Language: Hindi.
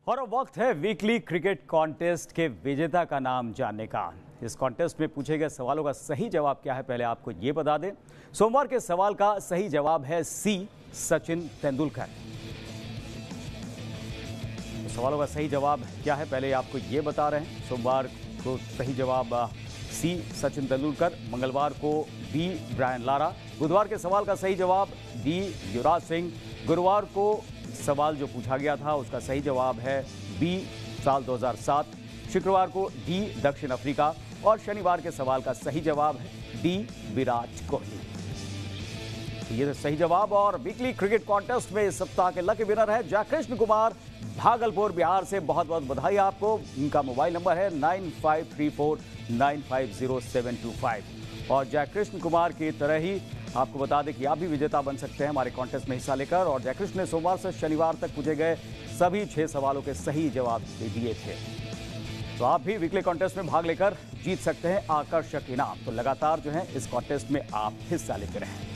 और अब वक्त है वीकली क्रिकेट कॉन्टेस्ट के विजेता का नाम जानने का। इस कॉन्टेस्ट में पूछे गए सवालों का सही जवाब क्या है, पहले आपको ये बता दें। सोमवार के सवाल का सही जवाब है सी, सचिन तेंदुलकर। तो सवालों का सही जवाब क्या है, पहले आपको ये बता रहे हैं। सोमवार को सही जवाब सी, सचिन तेंदुलकर। मंगलवार को बी, ब्रायन लारा। बुधवार के सवाल का सही जवाब डी, युवराज सिंह। गुरुवार को सवाल जो पूछा गया था उसका सही जवाब है बी, साल 2007। शुक्रवार को डी, दक्षिण अफ्रीका। और शनिवार के सवाल का सही जवाब है डी, विराट कोहली। तो ये सही जवाब। और वीकली क्रिकेट कॉन्टेस्ट में इस सप्ताह के लकी विनर है जयकृष्ण कुमार, भागलपुर, बिहार से। बहुत बहुत बधाई आपको। उनका मोबाइल नंबर है 9534950725। और जयकृष्ण कुमार की तरह ही आपको बता दें कि आप भी विजेता बन सकते हैं हमारे कॉन्टेस्ट में हिस्सा लेकर। और जयकृष्ण ने सोमवार से शनिवार तक पूछे गए सभी 6 सवालों के सही जवाब दिए थे। तो आप भी वीकली कॉन्टेस्ट में भाग लेकर जीत सकते हैं आकर्षक इनाम। तो लगातार जो है इस कॉन्टेस्ट में आप हिस्सा लेते रहें।